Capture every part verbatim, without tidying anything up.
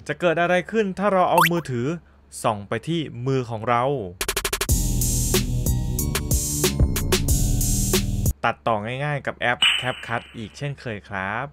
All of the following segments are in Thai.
จะเกิดอะไรขึ้นถ้าเราเอามือถือส่องไปที่มือของเราตัดต่อง่ายๆกับแอป CapCut อีกเช่นเคยครับ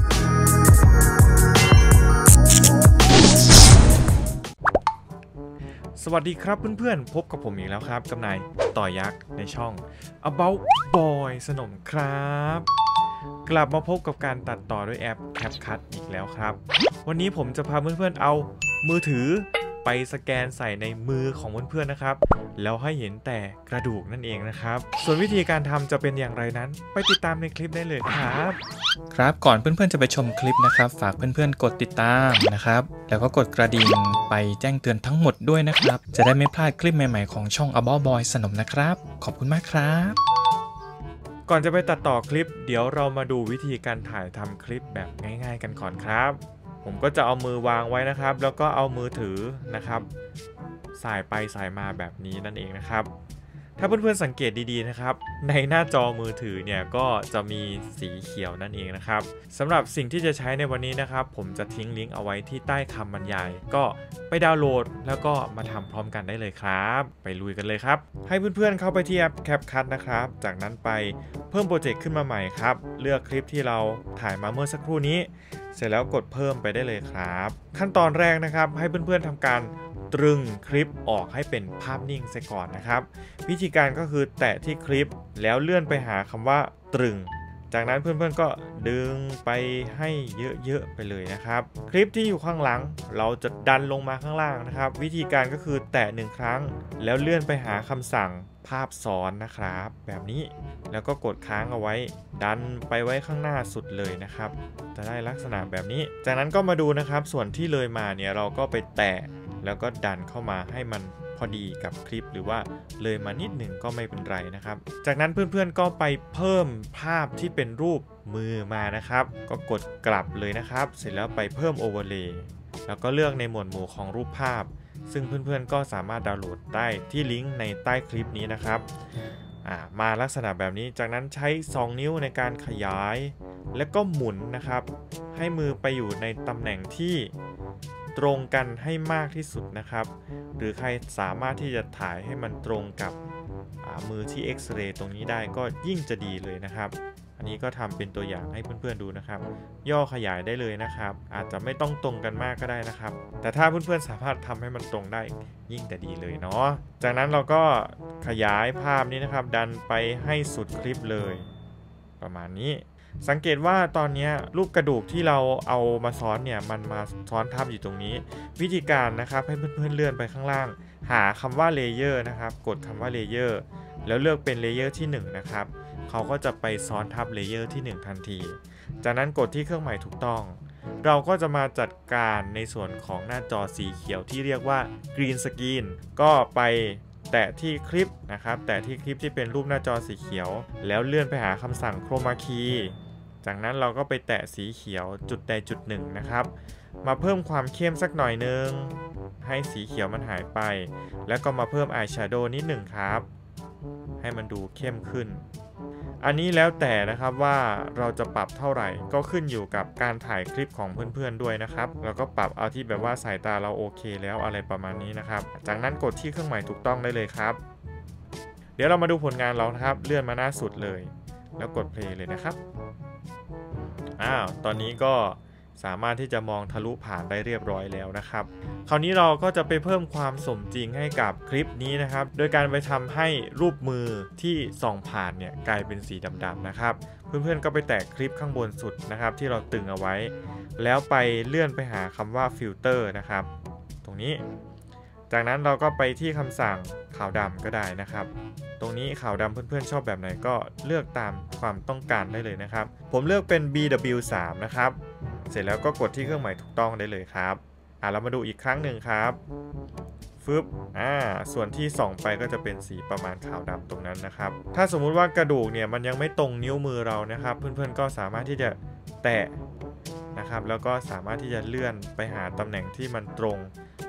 สวัสดีครับเพื่อนๆพบกับผมอีกแล้วครับกับนายต่อยักษ์ในช่อง About Boy สนมครับกลับมาพบกับการตัดต่อด้วยแอป CapCut อีกแล้วครับวันนี้ผมจะพาเพื่อนๆเอามือถือไปสแกนใส่ในมือของเพื่อนๆนะครับแล้วให้เห็นแต่กระดูกนั่นเองนะครับส่วนวิธีการทำจะเป็นอย่างไรนั้นไปติดตามในคลิปได้เลยครับครับก่อนเพื่อนๆจะไปชมคลิปนะครับฝากเพื่อนๆกดติดตามนะครับแล้วก็กดกระดิ่งไปแจ้งเตือนทั้งหมดด้วยนะครับจะได้ไม่พลาดคลิปใหม่ๆของช่อง About Boy สนมนะครับขอบคุณมากครับก่อนจะไปตัดต่อคลิปเดี๋ยวเรามาดูวิธีการถ่ายทำคลิปแบบง่ายๆกันก่อนครับผมก็จะเอามือวางไว้นะครับแล้วก็เอามือถือนะครับสายไปสายมาแบบนี้นั่นเองนะครับถ้าเพื่อนๆสังเกตดีๆนะครับในหน้าจอมือถือเนี่ยก็จะมีสีเขียวนั่นเองนะครับสำหรับสิ่งที่จะใช้ในวันนี้นะครับผมจะทิ้งลิงก์เอาไว้ที่ใต้คำบรรยายก็ไปดาวน์โหลดแล้วก็มาทำพร้อมกันได้เลยครับไปลุยกันเลยครับให้เพื่อนๆเข้าไปที่แอป CapCut นะครับจากนั้นไปเพิ่มโปรเจกต์ขึ้นมาใหม่ครับเลือกคลิปที่เราถ่ายมาเมื่อสักครู่นี้เสร็จแล้วกดเพิ่มไปได้เลยครับขั้นตอนแรกนะครับให้เพื่อนๆทำการตรึงคลิปออกให้เป็นภาพนิ่งซะก่อนนะครับวิธีการก็คือแตะที่คลิปแล้วเลื่อนไปหาคำว่าตรึงจากนั้นเพื่อนๆก็ดึงไปให้เยอะๆไปเลยนะครับคลิปที่อยู่ข้างหลังเราจะดันลงมาข้างล่างนะครับวิธีการก็คือแตะหนึ่งครั้งแล้วเลื่อนไปหาคำสั่งภาพซ้อนนะครับแบบนี้แล้วก็กดค้างเอาไว้ดันไปไว้ข้างหน้าสุดเลยนะครับจะได้ลักษณะแบบนี้จากนั้นก็มาดูนะครับส่วนที่เลยมาเนี่ยเราก็ไปแตะแล้วก็ดันเข้ามาให้มันพอดีกับคลิปหรือว่าเลยมานิดหนึ่งก็ไม่เป็นไรนะครับจากนั้นเพื่อนๆก็ไปเพิ่มภาพที่เป็นรูปมือมานะครับก็กดกลับเลยนะครับเสร็จแล้วไปเพิ่มโอเวอร์เลย์แล้วก็เลือกในหมวดหมู่ของรูปภาพซึ่งเพื่อนๆก็สามารถดาวน์โหลดได้ที่ลิงก์ในใต้คลิปนี้นะครับมาลักษณะแบบนี้จากนั้นใช้สองนิ้วในการขยายแล้วก็หมุนนะครับให้มือไปอยู่ในตำแหน่งที่ตรงกันให้มากที่สุดนะครับหรือใครสามารถที่จะถ่ายให้มันตรงกับมือที่เอ็กซเรย์ตรงนี้ได้ก็ยิ่งจะดีเลยนะครับอันนี้ก็ทำเป็นตัวอย่างให้เพื่อนๆดูนะครับย่อขยายได้เลยนะครับอาจจะไม่ต้องตรงกันมากก็ได้นะครับแต่ถ้าเพื่อนๆสามารถทำให้มันตรงได้ยิ่งแต่ดีเลยเนาะจากนั้นเราก็ขยายภาพนี้นะครับดันไปให้สุดคลิปเลยประมาณนี้สังเกตว่าตอนนี้รูปกระดูกที่เราเอามาซ้อนเนี่ยมันมาซ้อนทับอยู่ตรงนี้วิธีการนะครับให้เพื่อนๆเลื่อนไปข้างล่างหาคำว่าเลเยอร์นะครับกดคำว่าเลเยอร์แล้วเลือกเป็นเลเยอร์ที่หนึ่งนะครับเขาก็จะไปซ้อนทับเลเยอร์ที่หนึ่งทันทีจากนั้นกดที่เครื่องหมายถูกต้องเราก็จะมาจัดการในส่วนของหน้าจอสีเขียวที่เรียกว่า Green Screen ก็ไปแตะที่คลิปนะครับแตะที่คลิปที่เป็นรูปหน้าจอสีเขียวแล้วเลื่อนไปหาคำสั่งโครมาคีจากนั้นเราก็ไปแตะสีเขียวจุดใดจุดหนึ่งนะครับมาเพิ่มความเข้มสักหน่อยนึงให้สีเขียวมันหายไปแล้วก็มาเพิ่มอายแชโดว์นิดหนึ่งครับให้มันดูเข้มขึ้นอันนี้แล้วแต่นะครับว่าเราจะปรับเท่าไหร่ก็ขึ้นอยู่กับการถ่ายคลิปของเพื่อนๆด้วยนะครับแล้วก็ปรับเอาที่แบบว่าสายตาเราโอเคแล้วอะไรประมาณนี้นะครับจากนั้นกดที่เครื่องหมายถูกต้องได้เลยครับเดี๋ยวเรามาดูผลงานเรานะครับเลื่อนมาหน้าสุดเลยแล้วกดเพลย์เลยนะครับอ้าวตอนนี้ก็สามารถที่จะมองทะลุผ่านได้เรียบร้อยแล้วนะครับคราวนี้เราก็จะไปเพิ่มความสมจริงให้กับคลิปนี้นะครับโดยการไปทำให้รูปมือที่ส่องผ่านเนี่ยกลายเป็นสีดำๆนะครับเพื่อนๆก็ไปแตะคลิปข้างบนสุดนะครับที่เราตึงเอาไว้แล้วไปเลื่อนไปหาคำว่าฟิลเตอร์นะครับตรงนี้จากนั้นเราก็ไปที่คำสั่งขาวดำก็ได้นะครับตรงนี้ขาวดำเพื่อนๆชอบแบบไหนก็เลือกตามความต้องการได้เลยนะครับผมเลือกเป็น บี ดับเบิลยู สาม นะครับเสร็จแล้วก็กดที่เครื่องหมายถูกต้องได้เลยครับอ่ะเรามาดูอีกครั้งหนึ่งครับฟึบอ่าส่วนที่ส่องไปก็จะเป็นสีประมาณขาวดำตรงนั้นนะครับถ้าสมมุติว่ากระดูกเนี่ยมันยังไม่ตรงนิ้วมือเรานะครับเพื่อนๆก็สามารถที่จะแตะนะครับแล้วก็สามารถที่จะเลื่อนไปหาตำแหน่งที่มันตรง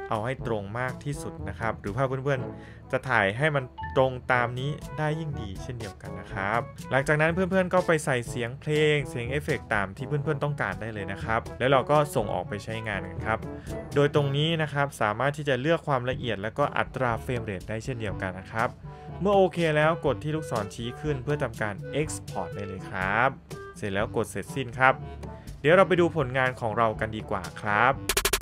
เอาให้ตรงมากที่สุดนะครับหรือถ้าเพื่อนๆจะถ่ายให้มันตรงตามนี้ได้ยิ่งดีเช่นเดียวกันนะครับหลังจากนั้นเพื่อนๆก็ไปใส่เสียงเพลงเสียงเอฟเฟกต์ตามที่เพื่อนๆต้องการได้เลยนะครับแล้วเราก็ส่งออกไปใช้งานกันครับโดยตรงนี้นะครับสามารถที่จะเลือกความละเอียดและก็อัตราเฟรมเรทได้เช่นเดียวกันนะครับเมื่อโอเคแล้วกดที่ลูกศรชี้ขึ้นเพื่อทำการ Export ได้เลยครับเสร็จแล้วกดเสร็จสิ้นครับเดี๋ยวเราไปดูผลงานของเรากันดีกว่าครับ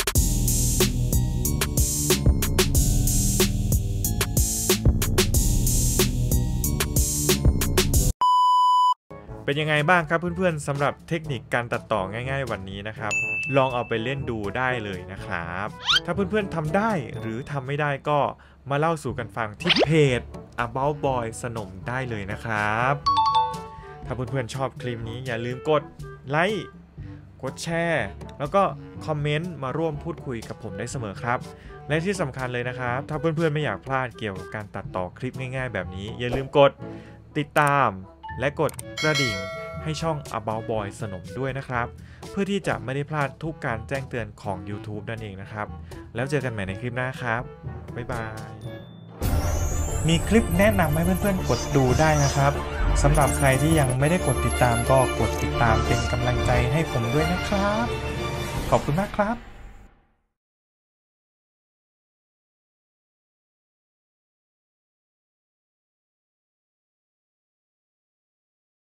เป็นยังไงบ้างครับเพื่อนๆสำหรับเทคนิคการตัดต่อง่ายๆวันนี้นะครับลองเอาไปเล่นดูได้เลยนะครับถ้าเพื่อนๆทำได้หรือทำไม่ได้ก็มาเล่าสู่กันฟังที่เพจ About Boy สนมได้เลยนะครับถ้าเพื่อนๆชอบคลิปนี้อย่าลืมกดไลค์กดแชร์แล้วก็คอมเมนต์มาร่วมพูดคุยกับผมได้เสมอครับและที่สำคัญเลยนะครับถ้าเพื่อนๆไม่อยากพลาดเกี่ยวกับการตัดต่อคลิปง่ายๆแบบนี้อย่าลืมกดติดตามและกดกระดิ่งให้ช่อง About Boy สนมด้วยนะครับเพื่อที่จะไม่ได้พลาดทุกการแจ้งเตือนของ YouTube นั่นเองนะครับแล้วเจอกันใหม่ในคลิปหน้าครับบ๊ายบายมีคลิปแนะนำให้เพื่อนๆกดดูได้นะครับสำหรับใครที่ยังไม่ได้กดติดตามก็กดติดตามเป็นกำลังใจให้ผมด้วยนะครับขอบคุณมากครับ